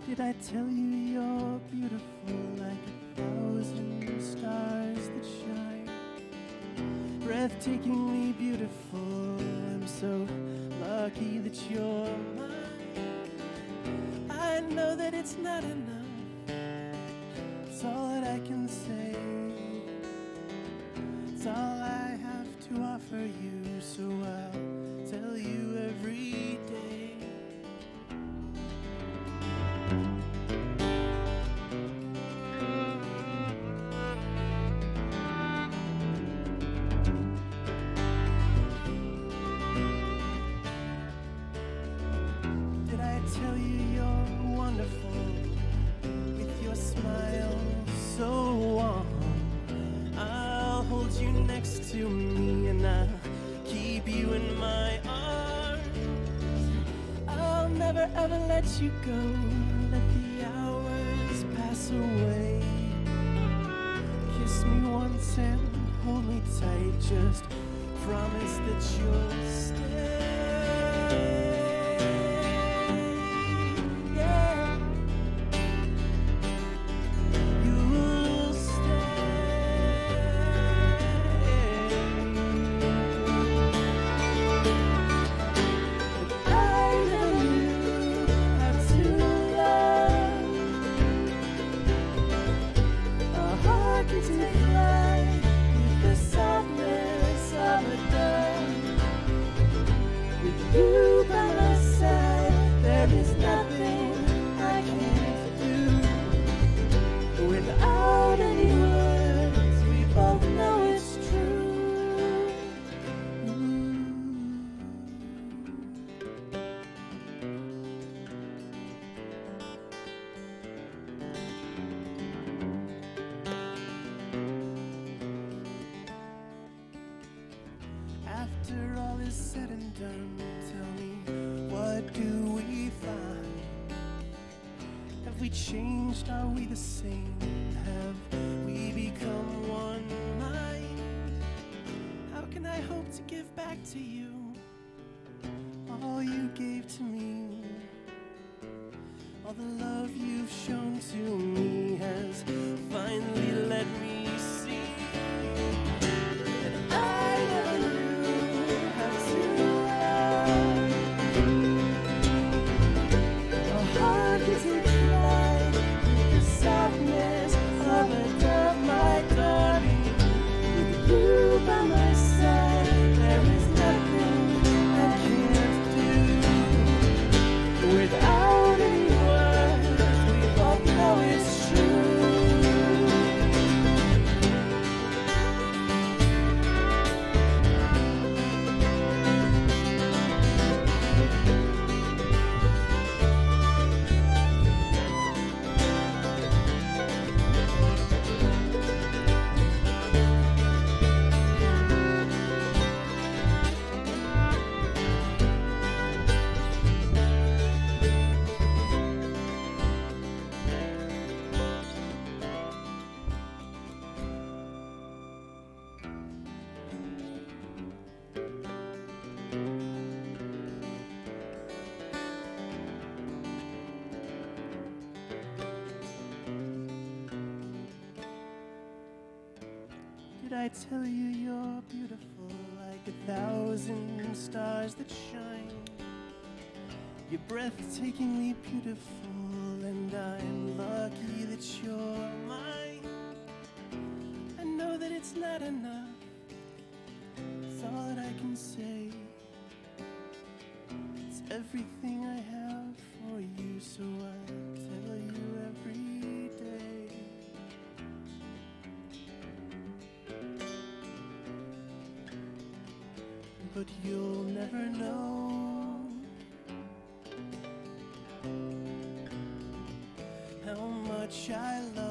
Did I tell you you're beautiful like 1,000 stars that shine? Breathtakingly beautiful, I'm so lucky that you're mine. I know that it's not enough, it's all that I can say. It's all I have to offer you, so I'll tell you every day. Did I tell you you're wonderful with your smile so warm? I'll hold you next to me and I'll keep you in my arms. I'll never ever let you go, let the hours pass away. Kiss me once and hold me tight, just promise that you'll stay. Yeah. You'll you by my side, there is nothing I can't do. Without any words, we both know it's true. After all is said and done, tell me, what do we find? Have we changed? Are we the same? Have we become one mind? How can I hope to give back to you all you gave to me? All the love you've shown to me has finally let me see that I never knew how to love. A heart can take flight with the softness of a dove, my darling. With you by my side, there is nothing I can't do. Without any words, we both know it's true. Did I tell you you're beautiful like 1,000 stars that shine? You're breathtakingly beautiful, and I'm lucky that you're mine. I know that it's not enough, it's all that I can say. It's everything I have for you, so I tell you every day. But you'll never know how much I love